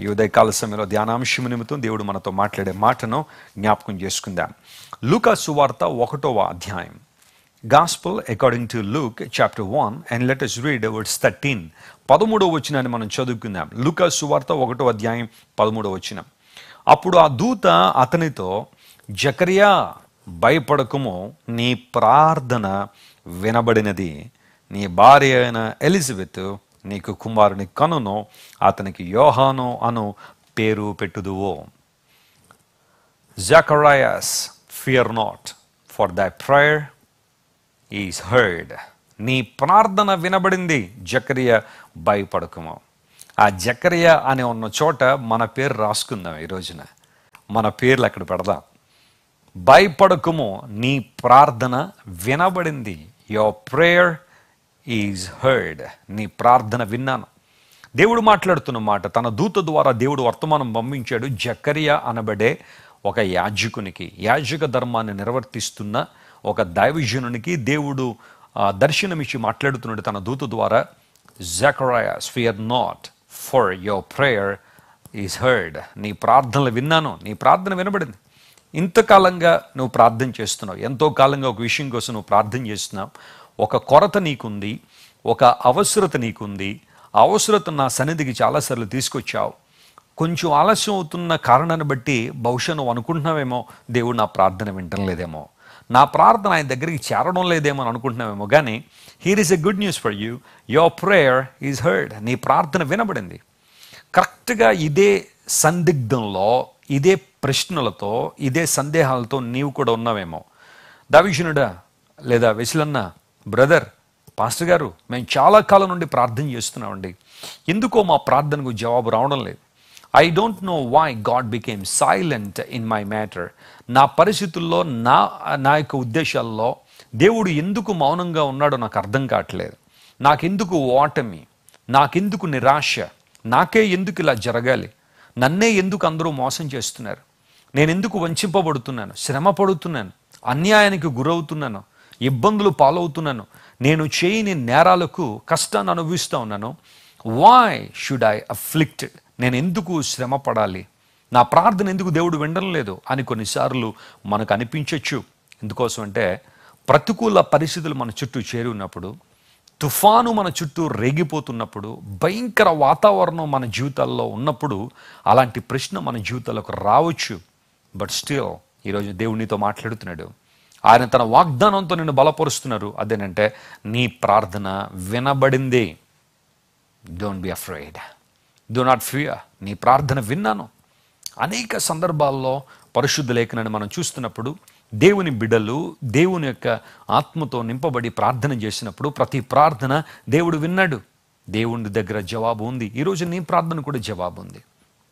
ఈ ఉదయకాల సమయంలో ధ్యానాంశం నిమిత్తం దేవుడు మనతో మాట్లాడే మాటను జ్ఞాపకం చేసుకుందాం. లూకా సువార్త 1వ అధ్యాయం. Gospel according to Luke chapter 1 and let us read verse 13. 13వ వచనాన్ని మనం చదువుకుందాం. లూకా సువార్త 1వ అధ్యాయం 13వ వచనం. అప్పుడు ఆ దూత అతనితో, జకరియా భయపడకుము, నీ ప్రార్థన వినబడినది, నీ భార్య అయిన ఎలిజబెత్ నీకు కుమారుని కనును, అతనికి యోహాను అను పేరు పెట్టుదువు. Zacharias, fear not, for thy prayer is heard. నీ ప్రార్థన వినబడింది, జకరియా భయపడకుము. ఆ జకరియా అని ఉన్న చోట మన పేరు రాసుకుందాం. ఈ రోజున మన పేర్లు అక్కడ పెడదాం. భయపడకుము, నీ ప్రార్థన వినబడింది. Your prayer is heard. నీ ప్రార్థన విన్నాను. దేవుడు మాట్లాడుతున్న మాట, తన దూత ద్వారా దేవుడు వర్తమానం పంపించాడు జకరియా అనబడే ఒక యాజకునికి. యాజక ధర్మాన్ని నిర్వర్తిస్తున్న ఒక దైవజనునికి దేవుడు దర్శనమిచ్చి మాట్లాడుతున్నాడు తన దూత ద్వారా. Zacharias, fear not, for your prayer is heard. నీ ప్రార్థనలు విన్నాను, నీ ప్రార్థన వినబడింది. ఇంతకాలంగా నువ్వు ప్రార్థన చేస్తున్నావు, ఎంతో కాలంగా ఒక విషయం కోసం నువ్వు ప్రార్థన చేస్తున్నావు. ఒక కొరత నీకుంది, ఒక అవసరత నీకుంది. ఆ అవసరత నా సన్నిధికి చాలాసార్లు తీసుకొచ్చావు. కొంచెం ఆలస్యం అవుతున్న కారణాన్ని బట్టి బహుశా నువ్వు అనుకుంటున్నావేమో, దేవుడు నా ప్రార్థన వింటం లేదేమో, నా ప్రార్థన ఆయన దగ్గరికి చేరడం లేదేమో అని అనుకుంటున్నావేమో. కానీ here is a good news for you. Your prayer is heard. నీ ప్రార్థన వినబడింది. కరెక్ట్గా ఇదే సందిగ్ధంలో, ఇదే ప్రశ్నలతో, ఇదే సందేహాలతో నీవు కూడా ఉన్నావేమో. దావీజనుడా లేదా వెసిలన్న, బ్రదర్, పాస్టర్ గారు, మేము చాలా కాలం నుండి ప్రార్థన చేస్తున్నామండి, ఎందుకో మా ప్రార్థనకు జవాబు రావడం లేదు. I don't know why God became silent in my matter. నా పరిస్థితుల్లో, నా యొక్క ఉద్దేశాల్లో దేవుడు ఎందుకు మౌనంగా ఉన్నాడో నాకు అర్థం కావట్లేదు. నాకెందుకు ఓటమి, నాకెందుకు నిరాశ, నాకే ఎందుకు ఇలా జరగాలి, నన్నే ఎందుకు అందరూ మోసం చేస్తున్నారు, నేను ఎందుకు వంచింపబడుతున్నాను, శ్రమ పడుతున్నాను, అన్యాయానికి గురవుతున్నాను, ఇబ్బందులు పాలవుతున్నాను, నేను చేయని నేరాలకు కష్టాన్ని అనుభవిస్తూ ఉన్నాను. Why should I afflicted? నేను ఎందుకు శ్రమ పడాలి, నా ప్రార్థన ఎందుకు దేవుడు వినడం లేదు అని కొన్నిసార్లు మనకు అనిపించవచ్చు. ఎందుకోసం అంటే ప్రతికూల పరిస్థితులు మన చుట్టూ చేరి ఉన్నప్పుడు, తుఫాను మన చుట్టూ రేగిపోతున్నప్పుడు, భయంకర వాతావరణం మన జీవితాల్లో ఉన్నప్పుడు అలాంటి ప్రశ్న మన జీవితాలకు రావచ్చు. బట్ స్టిల్ ఈరోజు దేవుడు నీతో మాట్లాడుతున్నాడు. ఆయన తన వాగ్దానంతో నిన్ను బలపరుస్తున్నారు. అదేనంటే నీ ప్రార్థన వినబడింది. Don't be afraid, do not fear. నీ ప్రార్థన విన్నాను. అనేక సందర్భాల్లో పరిశుద్ధ లేఖనాన్ని మనం చూస్తున్నప్పుడు దేవుని బిడ్డలు దేవుని యొక్క ఆత్మతో నింపబడి ప్రార్థన చేసినప్పుడు ప్రతి ప్రార్థన దేవుడు విన్నాడు. దేవుని దగ్గర జవాబు ఉంది. ఈరోజు నీ ప్రార్థన కూడా జవాబు ఉంది.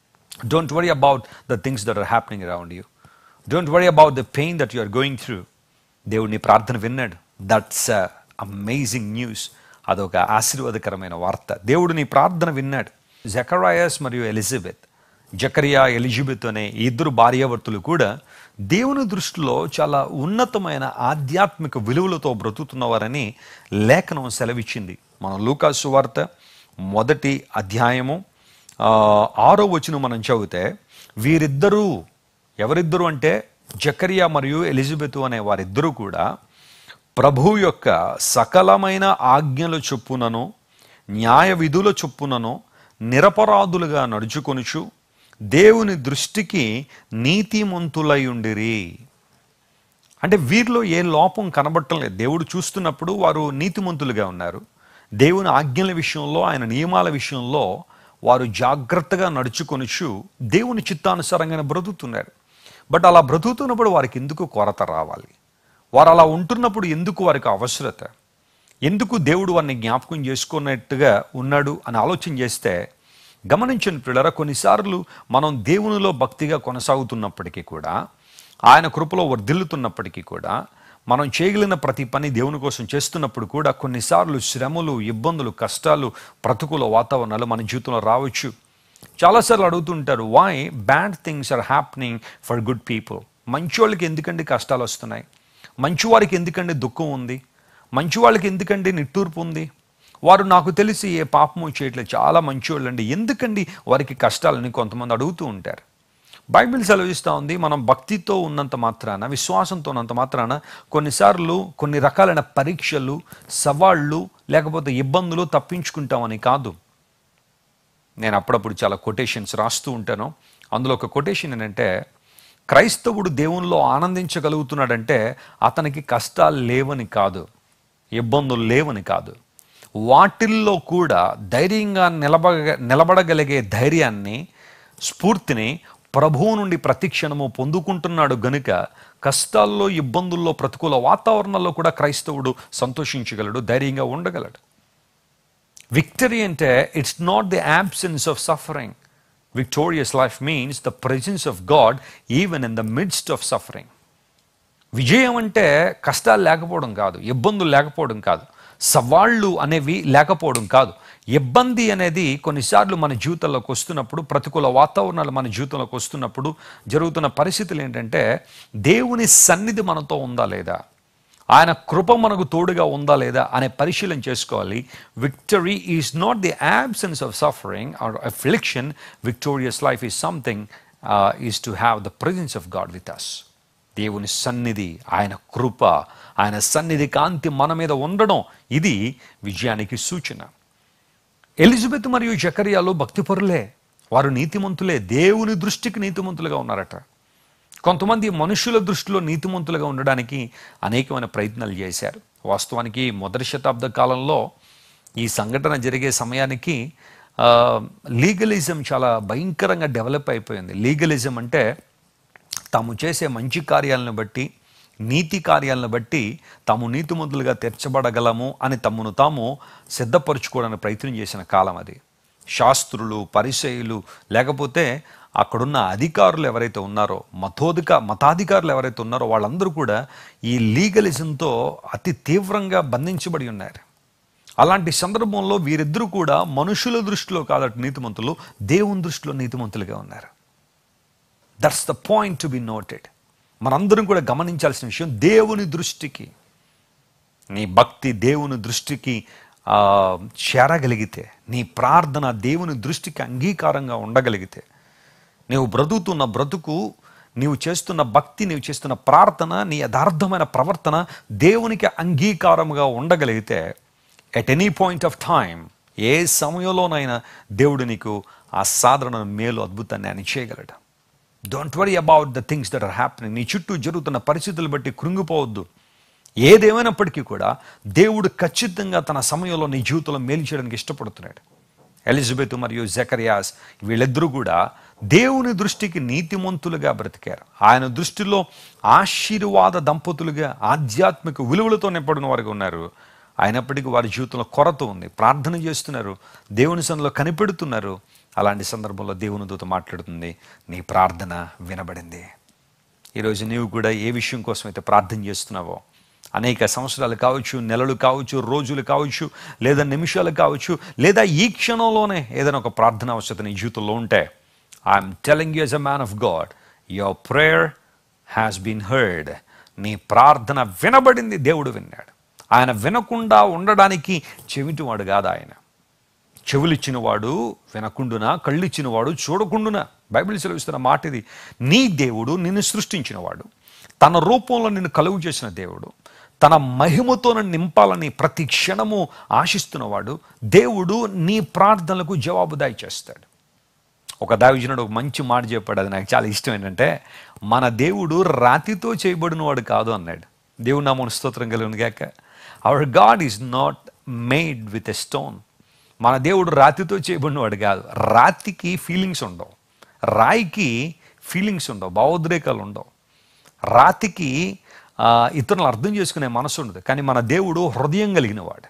Don't worry about the things that are happening around you. Don't worry about the pain that you are going through. దేవుడు నీ ప్రార్థన విన్నాడు. That's amazing news. అదొక ఆశీర్వాదకరమైన వార్త. దేవుడు నీ ప్రార్థన విన్నాడు. జకరియస్ మరియు ఎలిజబెత్, జకరియా, ఎలిజబెత్ అనే ఇద్దరు భార్యాభర్తలు కూడా దేవుని దృష్టిలో చాలా ఉన్నతమైన ఆధ్యాత్మిక విలువలతో బ్రతుకుతున్నవారని లేఖనం సెలవిచ్చింది. మనం లూకా సువార్త 1వ అధ్యాయము 6వ వచనం మనం చదివితే, వీరిద్దరూ, ఎవరిద్దరు అంటే జకరియా మరియు ఎలిజబెత్ అనే వారిద్దరూ కూడా ప్రభువు యొక్క సకలమైన ఆజ్ఞల చొప్పునను న్యాయ విధుల చొప్పునను నిరపరాధులుగా నడుచుకొనుచు దేవుని దృష్టికి నీతిమంతులై ఉండిరి. అంటే వీరిలో ఏ లోపం కనబడటం లేదు. దేవుడు చూస్తున్నప్పుడు వారు నీతిమంతులుగా ఉన్నారు. దేవుని ఆజ్ఞల విషయంలో, ఆయన నియమాల విషయంలో వారు జాగ్రత్తగా నడుచుకొనుచు దేవుని చిత్తానుసారంగా బ్రతుకుతున్నారు. బట్ అలా బ్రతుకుతున్నప్పుడు వారికి ఎందుకు కొరత రావాలి? వారు అలా ఉంటున్నప్పుడు ఎందుకు వారికి అవసరత? ఎందుకు దేవుడు వారిని జ్ఞాపకం చేసుకున్నట్టుగా ఉన్నాడు అని ఆలోచన చేస్తే, గమనించండి ప్రియులారా, కొన్నిసార్లు మనం దేవునిలో భక్తిగా కొనసాగుతున్నప్పటికీ కూడా, ఆయన కృపలో వర్ధిల్లుతున్నప్పటికీ కూడా, మనం చేయగలిగిన ప్రతి పని దేవుని కోసం చేస్తున్నప్పుడు కూడా కొన్నిసార్లు శ్రమలు, ఇబ్బందులు, కష్టాలు, ప్రతికూల వాతావరణాలు మన జీవితంలో రావచ్చు. చాలాసార్లు అడుగుతుంటారు, why bad things are happening for good people? మంచివాళ్ళకి ఎందుకండి కష్టాలు వస్తున్నాయి? మంచివారికి ఎందుకండి దుఃఖం ఉంది? మంచివాళ్ళకి ఎందుకండి నిట్టూర్పు ఉంది? వారు నాకు తెలిసి ఏ పాపము చేయట్లేదు, చాలా మంచివాళ్ళండి, ఎందుకండి వారికి కష్టాలని కొంతమంది అడుగుతూ ఉంటారు. బైబిల్ సెలవిస్తూ ఉంది, మనం భక్తితో ఉన్నంత మాత్రాన, విశ్వాసంతో ఉన్నంత మాత్రాన కొన్నిసార్లు కొన్ని రకాలైన పరీక్షలు, సవాళ్ళు, లేకపోతే ఇబ్బందులు తప్పించుకుంటామని కాదు. నేను అప్పుడప్పుడు చాలా కొటేషన్స్ రాస్తూ ఉంటాను. అందులో ఒక కొటేషన్ ఏంటంటే, క్రైస్తవుడు దేవునిలో ఆనందించగలుగుతున్నాడంటే అతనికి కష్టాలు లేవని కాదు, ఇబ్బందులు లేవని కాదు, వాటిల్లో కూడా ధైర్యంగా నిలబడగలిగే ధైర్యాన్ని, స్ఫూర్తిని ప్రభువు నుండి ప్రతిక్షణము పొందుకుంటున్నాడు గనుక కష్టాల్లో, ఇబ్బందుల్లో, ప్రతికూల వాతావరణంలో కూడా క్రైస్తవుడు సంతోషించగలడు, ధైర్యంగా ఉండగలడు. విక్టరీ అంటే it's not the absence of suffering. Victorious life means the presence of God even in the midst of suffering. విజయం అంటే కష్టాలు లేకపోవడం కాదు, ఇబ్బందులు లేకపోవడం కాదు, సవాళ్ళు అనేవి లేకపోవడం కాదు. ఇబ్బంది అనేది కొన్నిసార్లు మన జీవితంలోకి వస్తున్నప్పుడు, ప్రతికూల వాతావరణాలు మన జీవితంలోకి వస్తున్నప్పుడు జరుగుతున్న పరిస్థితులు ఏంటంటే, దేవుని సన్నిధి మనతో ఉందా లేదా, ఆయన కృప మనకు తోడుగా ఉందా లేదా అనే పరిశీలన చేసుకోవాలి. Victory is not the absence of suffering or affliction. Victorious life is something is to have the presence of God with us. దేవుని సన్నిధి, ఆయన కృప, ఆయన సన్నిధి కాంతి మన మీద ఉండడం, ఇది విజయానికి సూచన. ఎలిజబెత్ మరియు జకర్యాలు భక్తిపరులే, వారు నీతిమంతులే, దేవుని దృష్టికి నీతిమంతులుగా ఉన్నారట. కొంతమంది మనుషుల దృష్టిలో నీతిమంతులుగా ఉండడానికి అనేకమైన ప్రయత్నాలు చేశారు. వాస్తవానికి మొదటి శతాబ్ద కాలంలో ఈ సంఘటన జరిగే సమయానికి లీగలిజం చాలా భయంకరంగా డెవలప్ అయిపోయింది. లీగలిజం అంటే తాము చేసే మంచి కార్యాలను బట్టి, నీతి కార్యాలను బట్టి తాము నీతిమంతులుగా తీర్చబడగలము అని తమను తాము సిద్ధపరచుకోవడానికి ప్రయత్నం చేసిన కాలం అది. శాస్త్రులు, పరిసయ్యులు, లేకపోతే అక్కడున్న అధికారులు ఎవరైతే ఉన్నారో, మతాధికారులు ఎవరైతే ఉన్నారో వాళ్ళందరూ కూడా ఈ లీగలిజంతో అతి తీవ్రంగా బంధించబడి ఉన్నారు. అలాంటి సందర్భంలో వీరిద్దరూ కూడా మనుషుల దృష్టిలో కాదట నీతిమంతులు, దేవుని దృష్టిలో నీతిమంతులుగా ఉన్నారు. That's the point to be noted. మనందరం కూడా గమనించాల్సిన విషయం, దేవుని దృష్టికి, నీ భక్తి దేవుని దృష్టికి చేరగలిగితే, నీ ప్రార్థన దేవుని దృష్టికి అంగీకారంగా ఉండగలిగితే, నీవు బ్రతుకుతున్న బ్రతుకు, నీవు చేస్తున్న భక్తి, నీవు చేస్తున్న ప్రార్థన, నీ యథార్థమైన ప్రవర్తన దేవునికి అంగీకారంగా ఉండగలిగితే, at any point of time, ఏ సమయంలోనైనా దేవుడు నీకు ఆ సాధారణ మేలు, అద్భుతాన్ని ఆయన చేయగలడు. Don't worry about the things that are happening. నీ చుట్టూ జరుగుతున్న పరిస్థితులు బట్టి కృంగిపోవద్దు. ఏదేమైనప్పటికీ కూడా దేవుడు ఖచ్చితంగా తన సమయంలో నీ జీవితంలో మేలు చేయడానికి ఇష్టపడుతున్నాడు. ఎలిజబెత్ మరియు జకర్యాస్ వీళ్ళిద్దరూ కూడా దేవుని దృష్టికి నీతిమంతులుగా బ్రతికారు. ఆయన దృష్టిలో ఆశీర్వాద దంపతులుగా, ఆధ్యాత్మిక విలువలతో నింపడిన వారికి ఉన్నారు. అయినప్పటికీ వారి జీవితంలో కొరత ఉంది. ప్రార్థన చేస్తున్నారు, దేవుని సన్నిధిలో కనిపెడుతున్నారు. అలాంటి సందర్భంలో దేవుని దూత మాట్లాడుతుంది, నీ ప్రార్థన వినబడింది. ఈరోజు నీవు కూడా ఏ విషయం కోసం అయితే ప్రార్థన చేస్తున్నావో, అనేక సంవత్సరాలు కావచ్చు, నెలలు కావచ్చు, రోజులు కావచ్చు, లేదా నిమిషాలు కావచ్చు, లేదా ఈ క్షణంలోనే ఏదైనా ఒక ప్రార్థన అవసరత నీ జీవితంలో ఉంటే, I'm telling you as a man of God, your prayer has been heard. నీ ప్రార్థన వినబడింది, దేవుడు విన్నాడు. ఆయన వినకుండా ఉండడానికి చెవిటివాడు కాదు ఆయన. చెవులిచ్చినవాడు వినకుండునా, కళ్ళిచ్చినవాడు చూడకుండునా. బైబిల్ సెలవిస్తున్న మాట ఇది. నీ దేవుడు నిన్ను సృష్టించినవాడు, తన రూపంలో నిన్ను కలుగు చేసిన దేవుడు, తన మహిమతో నింపాలని ప్రతి క్షణము ఆశిస్తున్నవాడు దేవుడు నీ ప్రార్థనలకు జవాబుదాయి చేస్తాడు. ఒక దైవజనుడు ఒక మంచి మాట చెప్పాడు, అది నాకు చాలా ఇష్టం. ఏంటంటే, మన దేవుడు రాతితో చేయబడిన వాడు కాదు అన్నాడు. దేవుడు నామమున స్తోత్రం కలుగును గాక. Our God is not made with a stone. మన దేవుడు రాతితో చేయబడినవాడు కాదు. రాతికి ఫీలింగ్స్ ఉండవు, రాయికి ఫీలింగ్స్ ఉండవు, భావోద్రేకాలు ఉండవు, రాతికి ఇతరులను అర్థం చేసుకునే మనసు ఉండదు. కానీ మన దేవుడు హృదయం కలిగినవాడు,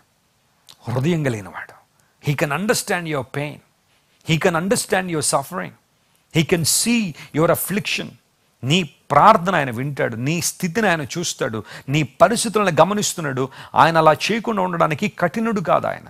హృదయం కలిగినవాడు. He can understand your pain, he can understand your suffering, he can see your affliction. నీ ప్రార్థన ఆయన వింటాడు, నీ స్థితిని ఆయన చూస్తాడు, నీ పరిస్థితులను గమనిస్తున్నాడు. ఆయన అలా చేయకుండా ఉండడానికి కఠినుడు కాదు ఆయన,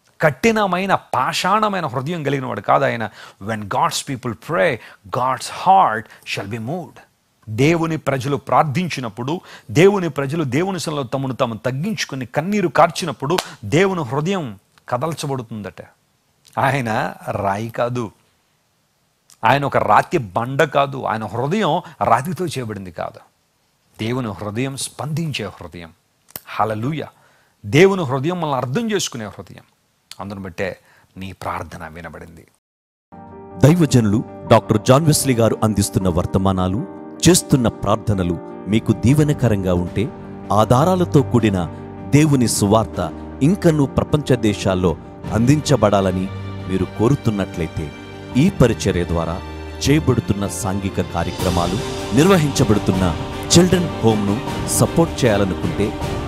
కఠినమైన పాషాణమైన హృదయం కలిగిన వాడు కాదు ఆయన. When God's people pray, God's heart shall be moved. దేవుని ప్రజలు ప్రార్థించినప్పుడు, దేవుని ప్రజలు దేవుని సన్నిధిలో తమను తాము తగ్గించుకుని కన్నీరు కార్చినప్పుడు దేవుని హృదయం కదల్చబడుతుందట. ఆయన రాయి కాదు, ఆయన ఒక రాతి బండ కాదు, ఆయన హృదయం రాతితో చేయబడింది కాదు. దేవుని హృదయం స్పందించే హృదయం. హల్లెలూయా. దేవుని హృదయం మనల్ని అర్థం చేసుకునే హృదయం. అందును బట్టే నీ ప్రార్థన వినబడింది. దైవజనులు డాక్టర్ జాన్ వెస్లీ గారు అందిస్తున్న వర్తమానాలు, చేస్తున్న ప్రార్థనలు మీకు దీవెనకరంగా ఉంటే, ఆధారాలతో కూడిన దేవుని సువార్త ఇంకనూ ప్రపంచ దేశాల్లో అందించబడాలని మీరు కోరుతున్నట్లయితే, ఈ పరిచర్య ద్వారా చేయబడుతున్న సాంఘిక కార్యక్రమాలు, నిర్వహించబడుతున్న చిల్డ్రన్ హోమ్ను సపోర్ట్ చేయాలనుకుంటే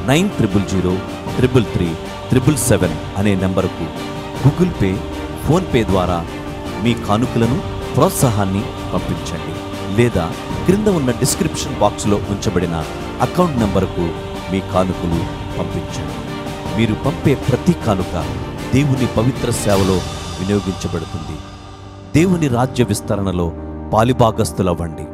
9000333777 అనే నెంబరుకు గూగుల్ పే, ఫోన్పే ద్వారా మీ కానుకలను, ప్రోత్సాహాన్ని పంపించండి. లేదా క్రింద ఉన్న డిస్క్రిప్షన్ బాక్స్లో ఉంచబడిన అకౌంట్ నెంబరుకు మీ కానుకలు పంపించండి. మీరు పంపే ప్రతి కానుక దేవుని పవిత్ర సేవలో వినియోగించబడుతుంది. దేవుని రాజ్య విస్తరణలో పాలిభాగస్తులవ్వండి.